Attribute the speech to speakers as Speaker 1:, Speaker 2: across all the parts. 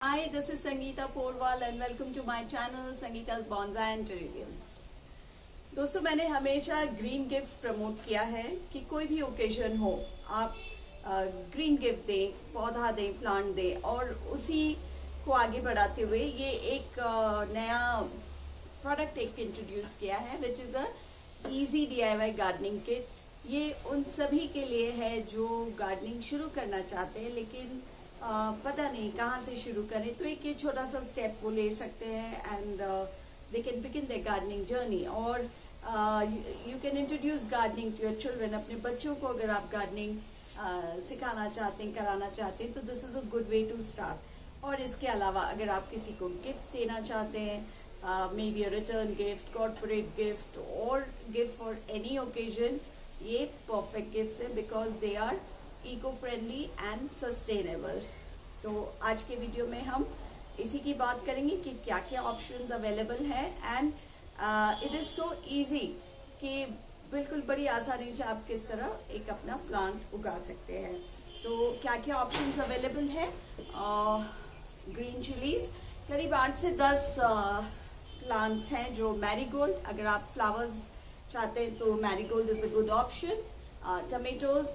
Speaker 1: Hi, this is Sangeeta Porwal and welcome to my channel Sangeeta's Bonsai and Terrariums। दोस्तों, मैंने हमेशा green gifts promote किया है कि कोई भी ओकेजन हो आप ग्रीन गिफ्ट दें, पौधा दें, प्लांट दें और उसी को आगे बढ़ाते हुए ये एक नया प्रोडक्ट एक इंट्रोड्यूस किया है which is a easy DIY gardening kit. ये उन सभी के लिए है जो गार्डनिंग शुरू करना चाहते हैं लेकिन पता नहीं कहाँ से शुरू करें। तो एक ये छोटा सा स्टेप वो ले सकते हैं and they can begin their gardening journey. और you can introduce gardening to your children. अपने बच्चों को अगर आप गार्डनिंग सिखाना चाहते हैं, कराना चाहते हैं तो this is a good way to start. और इसके अलावा अगर आप किसी को गिफ्ट देना चाहते हैं, may be a return gift, corporate gift और गिफ्ट फॉर एनी ओकेजन, ये परफेक्ट गिफ्ट्स हैं because they are eco friendly and sustainable. तो आज के वीडियो में हम इसी की बात करेंगे कि क्या क्या ऑप्शंस अवेलेबल है and it is so easy कि बिल्कुल बड़ी आसानी से आप किस तरह एक अपना प्लांट उगा सकते हैं। तो क्या क्या ऑप्शंस अवेलेबल है? ग्रीन चिलीज करीब 8 से 10 प्लांट्स हैं। जो मैरीगोल्ड, अगर आप फ्लावर्स चाहते हैं तो marigold is a good option. Tomatoes,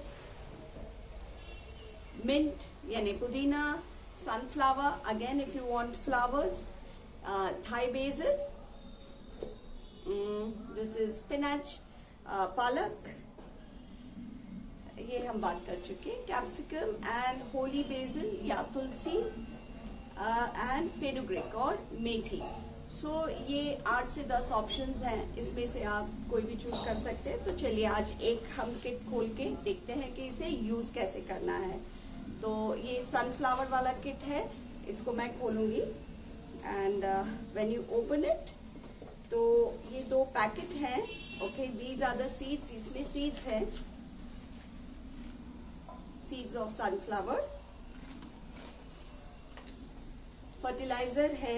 Speaker 1: mint यानी पुदीना, sunflower again if you want flowers, Thai basil, this is spinach, पालक, ये हम बात कर चुके, कैप्सिकम एंड होली बेसिल या तुलसी एंड फेनुग्रीक और मेथी। सो ये 8 से 10 ऑप्शंस हैं, इसमें से आप कोई भी चूज कर सकते हैं। तो चलिए आज एक हम किट खोल के देखते हैं कि इसे यूज कैसे करना है। तो ये सनफ्लावर वाला किट है, इसको मैं खोलूंगी and when you open it तो ये 2 पैकेट हैं। Okay, these are the seeds. इसमें सीड्स हैं, सीड्स ऑफ सनफ्लावर। फर्टिलाइजर है,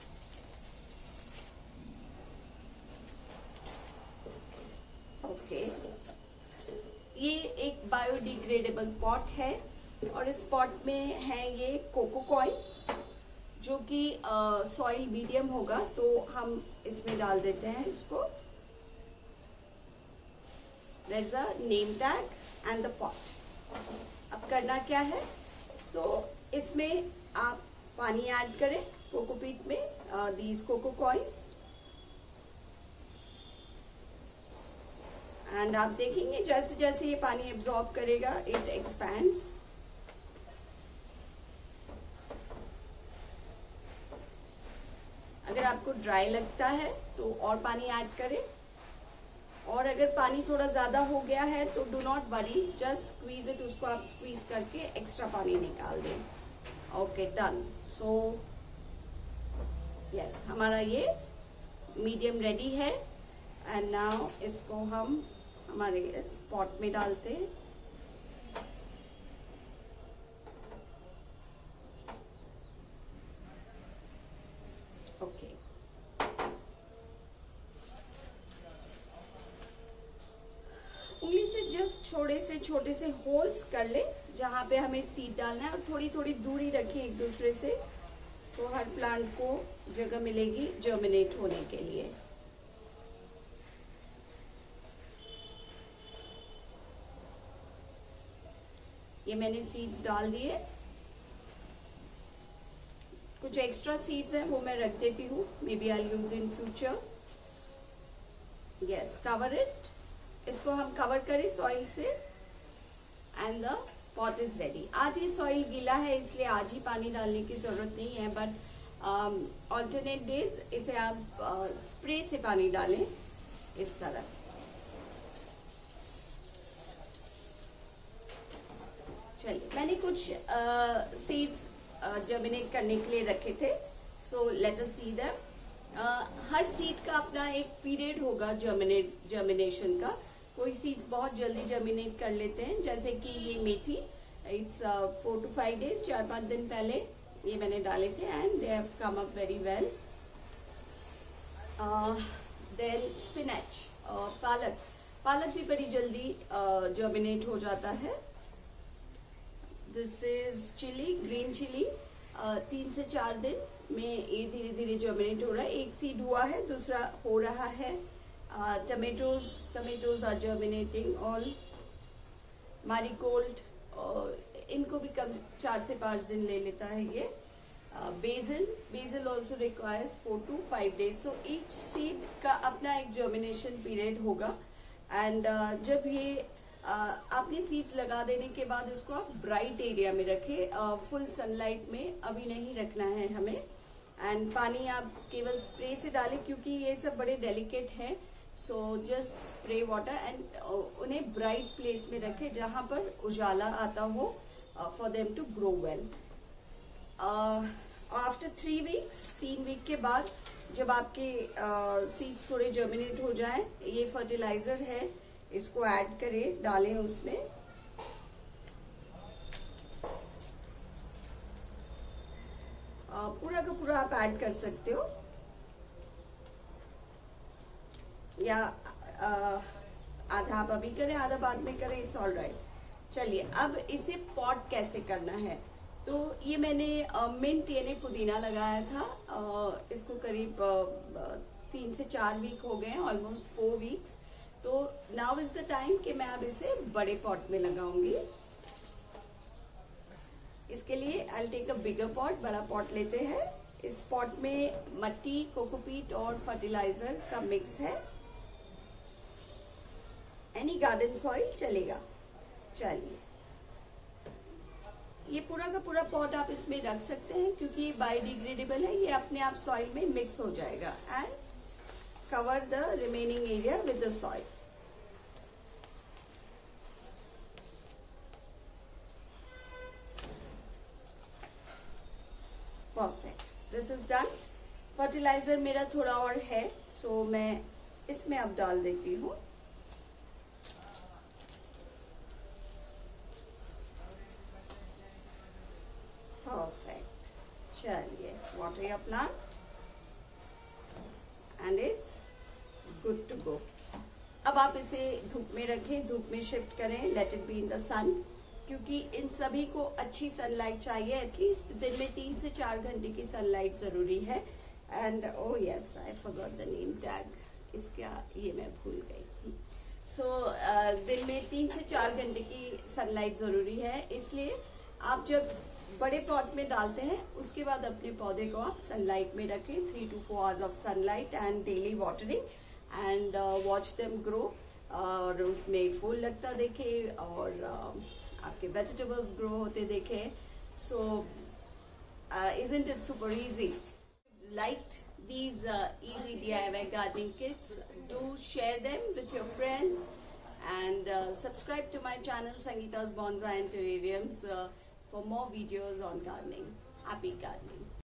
Speaker 1: ओके। ये एक बायोडिग्रेडेबल पॉट है और इस पॉट में है ये कोको कॉइन्स जो कि सॉइल मीडियम होगा, तो हम इसमें डाल देते हैं इसको। There is a name tag and the pot. अब करना क्या है? इसमें आप पानी ऐड करें कोकोपीट में, दीज कोको कॉइन्स, एंड आप देखेंगे जैसे जैसे ये पानी एब्जॉर्ब करेगा इट एक्सपैंड्स। अगर आपको ड्राई लगता है तो और पानी ऐड करें, और अगर पानी थोड़ा ज्यादा हो गया है तो do not worry, just squeeze it. उसको आप स्क्वीज करके एक्स्ट्रा पानी निकाल दें। Okay, done. सो यस, हमारा ये मीडियम रेडी है एंड नाउ इसको हम हमारे इस पॉट में डालते हैं। ओके, उंगली से जस्ट छोटे से होल्स कर ले जहां पे हमें सीड डालना है और थोड़ी थोड़ी दूरी रखिए एक दूसरे से, तो हर प्लांट को जगह मिलेगी जर्मिनेट होने के लिए। ये मैंने सीड्स डाल दिए। कुछ एक्स्ट्रा सीड्स हैं वो मैं रख देती हूँ, may be I use in future. Yes, cover it. इसको हम कवर करें सॉइल से and the pot is ready. आज ये सॉइल गीला है इसलिए आज ही पानी डालने की जरूरत नहीं है, बट ऑल्टरनेट डेज इसे आप स्प्रे से पानी डालें इस तरह। चलिए, मैंने कुछ सीड्स जर्मिनेट करने के लिए रखे थे, so let us see them. हर सीड का अपना एक पीरियड होगा जर्मिनेशन का। कोई सीड्स बहुत जल्दी जर्मिनेट कर लेते हैं, जैसे कि ये मेथी, इट्स 4 to 5 days, 4-5 दिन पहले ये मैंने डाले थे and they have come up very well. Then spinach, पालक भी बड़ी जल्दी जर्मिनेट हो जाता है। This is chilli, green chilli, 3 से 4 दिन में ये धीरे धीरे जर्मिनेट हो रहा है। एक सीड हुआ है, दूसरा हो रहा है। Tomatoes are germinating all. Marigold इनको भी कम 4 से 5 दिन ले लेता है ये। Basil also requires 4 to 5 days। So each seed का अपना एक जर्मिनेशन पीरियड होगा। एंड जब ये आपने सीड्स लगा देने के बाद इसको आप ब्राइट एरिया में रखें, फुल सनलाइट में अभी नहीं रखना है हमें। एंड पानी आप केवल स्प्रे से डालें क्योंकि ये सब बड़े डेलिकेट हैं। So just spray water and उन्हें ब्राइट प्लेस में रखें जहां पर उजाला आता हो, for them to grow well. After 3 weeks, 3 week के बाद जब आपके सीड्स थोड़े जर्मिनेट हो जाएं, ये फर्टिलाइजर है, इसको ऐड करें, डालें उसमें। पूरा का पूरा आप ऐड कर सकते हो या आधा आप अभी करें आधा बाद में करें, इट्स ऑल राइट। चलिए अब इसे पॉट कैसे करना है। तो ये मैंने मिंट यानी पुदीना लगाया था, इसको करीब 3 से 4 वीक हो गए, ऑलमोस्ट 4 weeks। तो नाउ इज द टाइम कि मैं अब इसे बड़े पॉट में लगाऊंगी। इसके लिए I take a bigger pot, बड़ा पॉट लेते हैं। इस पॉट में मट्टी, कोकोपीट और फर्टिलाइजर का मिक्स है। एनी गार्डन सॉइल चलेगा। चलिए ये पूरा का पूरा पॉट आप इसमें रख सकते हैं क्योंकि ये बायोडिग्रेडेबल है, ये अपने आप सॉइल में मिक्स हो जाएगा। And cover the remaining area with the soil. Perfect, this is done. Fertiliser मेरा थोड़ा और है, सो मैं इसमें अब डाल देती हूँ। परफेक्ट, चलिए water your plant and it's good to go. अब आप इसे धूप में रखें, धूप में शिफ्ट करें, let it be in the sun, क्योंकि इन सभी को अच्छी सनलाइट चाहिए। एटलीस्ट दिन में 3 से 4 घंटे की सनलाइट जरूरी है। And oh yes, I forgot the name tag, इसका ये मैं भूल गई। सो दिन में 3 से 4 घंटे की सनलाइट जरूरी है। इसलिए आप जब बड़े पॉट में डालते हैं उसके बाद अपने पौधे को आप सनलाइट में रखें, 3 to 4 hours of sunlight and daily watering and watch them grow. और उसमें फूल लगता देखे और आपके वेजिटेबल्स ग्रो होते देखे। सो isn't it super easy? Liked these easy DIY gardening kits? Do share them with your friends and subscribe to my channel Sangeeta's Bonsai and Terrariums for more videos on gardening. Happy gardening!